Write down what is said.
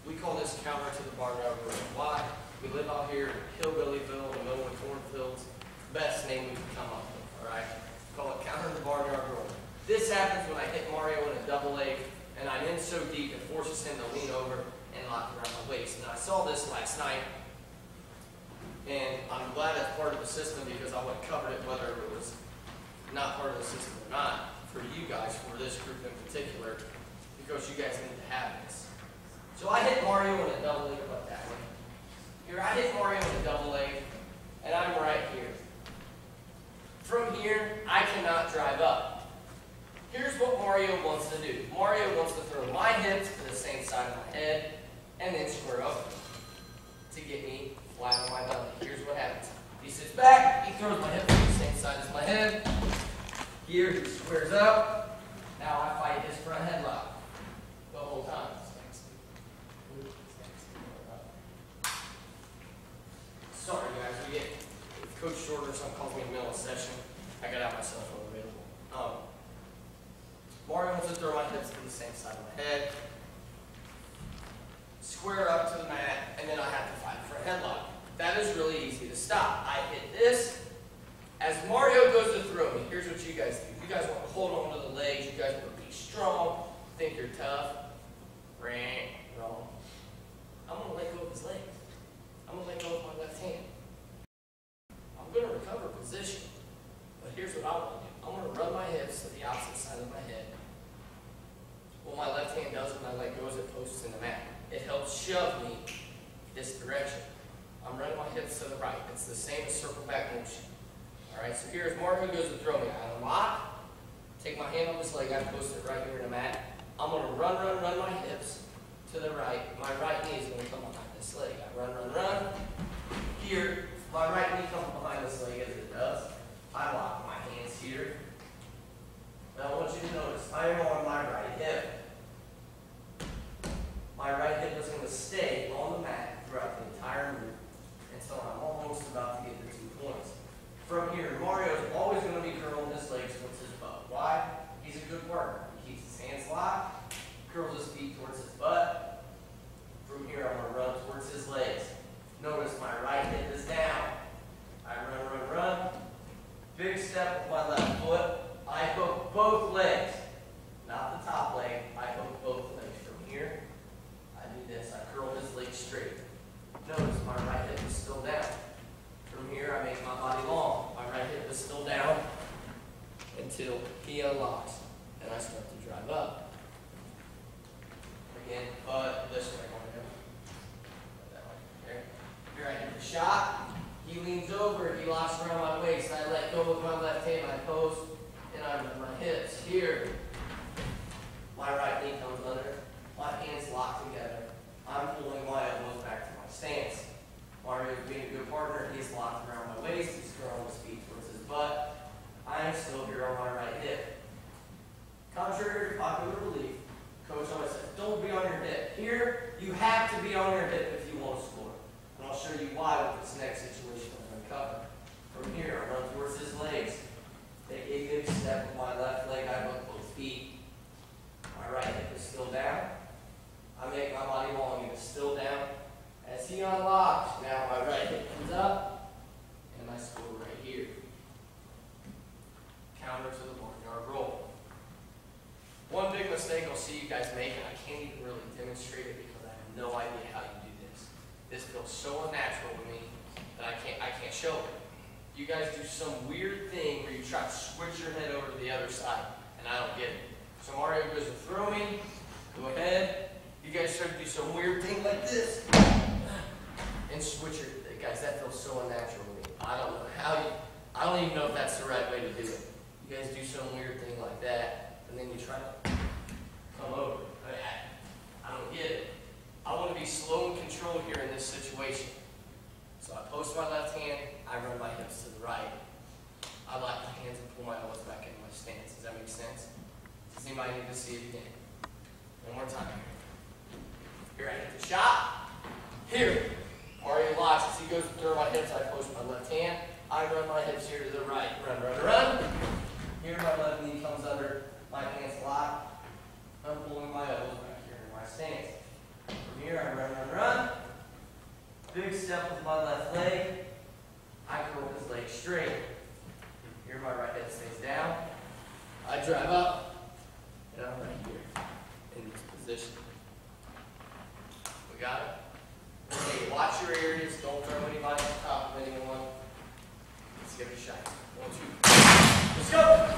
We call this counter to the barnyard room. Why? We live out here in Hillbillyville, in the middle of cornfields. Best name we can come up with, all right? Call it counter to the barnyard room. This happens when I hit Mario in a double leg, and I'm in so deep it forces him to lean over and lock around my waist. And I saw this last night, and I'm glad it's part of the system because I would have covered it whether it was not part of the system or not for you guys, for this group in particular, because you guys need to have this. So I hit Mario in a double leg about that way. Here, I hit Mario in a double leg, and I'm right here. From here, I cannot drive up. Here's what Mario wants to do. Mario wants to throw my hips to the same side of my head, and then square up to get me flat on my belly. Here's what happens. He sits back, he throws my hips to the same side as my head. Here, he squares up. Now I fight his front headlock the whole time. Sorry guys, we get Coach Shorter, some calls me in the middle of a session. I got out my cell phone available. Mario wants to throw my hips to the same side of my head. Square up to the mat, and then I have to fight for a headlock. That is really easy to stop. I hit this. As Mario goes to throw me, here's what you guys do. You guys want to hold on to the legs. You guys want to be strong. Think you're tough. Wrong. I'm going to let go of his legs. I'm going to let go of my left hand. I'm going to recover position. But here's what I want to do. I'm going to run my hips to the opposite side of my head. What my left hand does when I let go is it posts in the mat. It helps shove me this direction. I'm running my hips to the right. It's the same as circle back motion. Alright, so here as Mario goes to throw me, I unlock, take my hand on this leg, I post it right here in the mat. I'm going to run my hips to the right. My right knee is going to come behind this leg. I run. Here, my right knee comes behind this leg as it does. I lock my hands here. Now I want you to notice, I am on my right hip. My right hip is going to stay on the mat throughout the entire move until I'm almost about to get the 2 points. From here, Mario is always going to be curling his legs towards his butt. Why? He's a good partner. He keeps his hands locked, curls his feet towards his butt. From here, I'm going to run towards his legs. Notice my right hip is down. I run. Big step with my left foot. I hook both legs, not the top leg. I hook both legs. From here, I do this. I curl his legs straight. Notice my right hip is still down. From here, I make my body long. My right hip is still down until he unlocks and I start to drive up. Again, but this way. Here I hit the shot. He leans over. He locks around my waist. I let go with my left hand. I post and I move my hips. Here, my right knee comes under. My hands lock together. I'm pulling my elbows back to my stance. Mario is being a good partner. He's locked around my waist. He's curling his feet towards his butt. I am still here on my right hip. Contrary to popular belief, Coach always says, don't be on your hip. Here, you have to be on your hip if you want to score. And I'll show you why with this next situation I'm going to cover. From here, I run towards his legs. Take a big step with my left leg. I hook both feet. My right hip is still down. I make my body long. It is still down. As he unlocks, now my right hip comes up, and I score right here. Counter to the barnyard roll. One big mistake I'll see you guys make, and I can't even really demonstrate it because I have no idea how you do this. This feels so unnatural to me that I can't show it. You guys do some weird thing where you try to switch your head over to the other side, and I don't get it. So Mario goes to throw me. Go ahead. You guys try to do some weird thing like this and switch your, guys, that feels so unnatural to me. I don't know how you, I don't even know if that's the right way to do it. You guys do some weird thing like that, and then you try to come over. I don't get it. I want to be slow and controlled here in this situation. So I post my left hand, I run my hips to the right. I lock my hands and pull my elbows back into my stance. Does that make sense? Does anybody need to see it again? One more time. Here I hit the shot. Here, Mario locks. As he goes to throw my hips, I post my left hand. I run my hips here to the right. Run. Here my left knee comes under, my hands lock. I'm pulling my elbows back here in my stance. From here, I run. Big step with my left leg. I curl his leg straight. Here, my right head stays down. I drive up, and I'm right here in this position. We got it? Okay, watch your areas. Don't throw anybody on top of anyone. Let's give it a shot. 1, 2. Let's go!